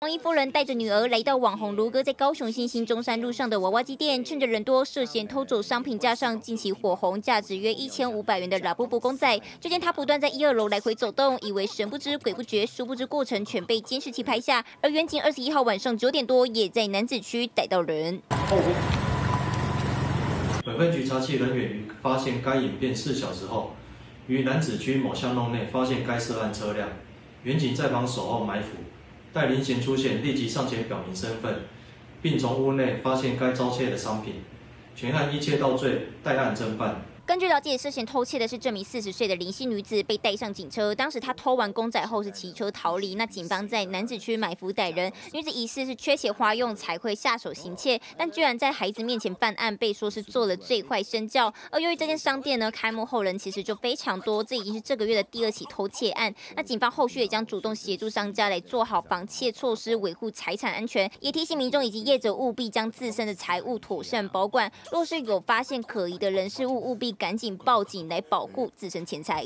王一夫人带着女儿来到网红卢哥在高雄新兴中山路上的娃娃机店，趁着人多，涉嫌偷走商品架上近期火红、价值约1500元的拉布布公仔。就见他不断在1、2楼来回走动，以为神不知鬼不觉，殊不知过程全被监视器拍下。而远景21号晚上9点多，也在楠梓区逮到人。 本分局查缉人员于发现该影片4小时后，于楠梓区某巷弄内发现该涉案车辆，远警在旁守候埋伏。 待林嫌出现，立即上前表明身份，并从屋内发现该遭窃的商品，全案依窃盗罪待案侦办。 根据了解，涉嫌偷窃的是这名40岁的林姓女子，被带上警车。当时她偷完公仔后是骑车逃离。那警方在楠梓区埋伏逮人，女子疑似是缺血花用才会下手行窃，但居然在孩子面前犯案，被说是做了最坏身教。而由于这间商店呢开幕后人其实就非常多，这已经是这个月的第2起偷窃案。那警方后续也将主动协助商家来做好防窃措施，维护财产安全，也提醒民众以及业者务必将自身的财物妥善保管。若是有发现可疑的人事物，务必 赶紧报警来保护自身钱财。